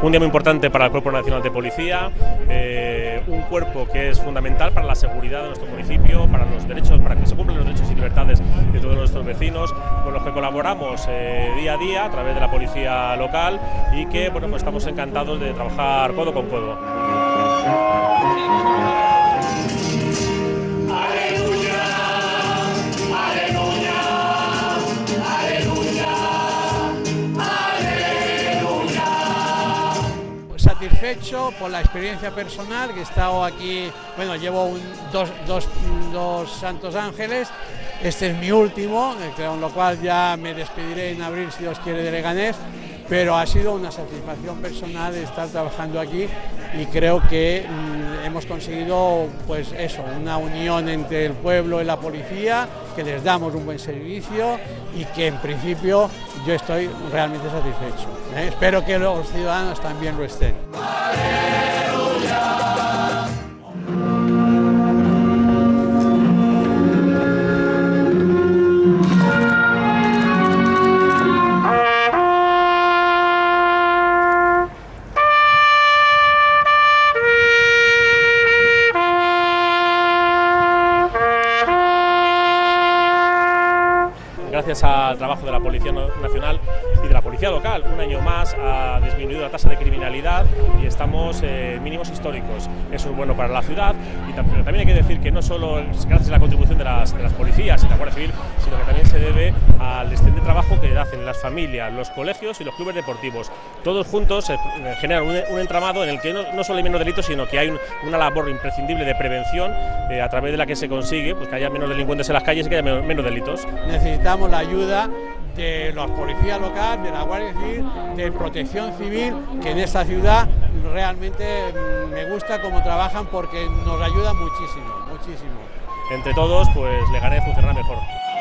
Un día muy importante para el Cuerpo Nacional de Policía, un cuerpo que es fundamental para la seguridad de nuestro municipio, para los derechos, para que se cumplan los derechos y libertades de todos nuestros vecinos, con los que colaboramos día a día a través de la policía local y que bueno, pues estamos encantados de trabajar codo con codo. Satisfecho por la experiencia personal, que he estado aquí, bueno, llevo dos Santos Ángeles, este es mi último, con lo cual ya me despediré en abril si Dios quiere de Leganés, pero ha sido una satisfacción personal estar trabajando aquí y creo que hemos conseguido pues eso, una unión entre el pueblo y la policía, que les damos un buen servicio y que en principio yo estoy realmente satisfecho. Espero que los ciudadanos también lo estén. Gracias al trabajo de la Policía Nacional y de la Policía Local, un año más ha disminuido la tasa de criminalidad y estamos en mínimos históricos. Eso es bueno para la ciudad, pero también hay que decir que no solo es gracias a la contribución de las policías y la Guardia Civil, sino que también se debe al excelente trabajo que hacen las familias, los colegios y los clubes deportivos. Todos juntos generan un entramado en el que no solo hay menos delitos, sino que hay una labor imprescindible de prevención a través de la que se consigue pues, que haya menos delincuentes en las calles y que haya menos delitos. Necesitamos la ayuda de los policías locales, de la Guardia Civil, de Protección Civil, que en esta ciudad realmente me gusta cómo trabajan porque nos ayudan muchísimo, muchísimo. Entre todos, pues Leganés funcionará mejor.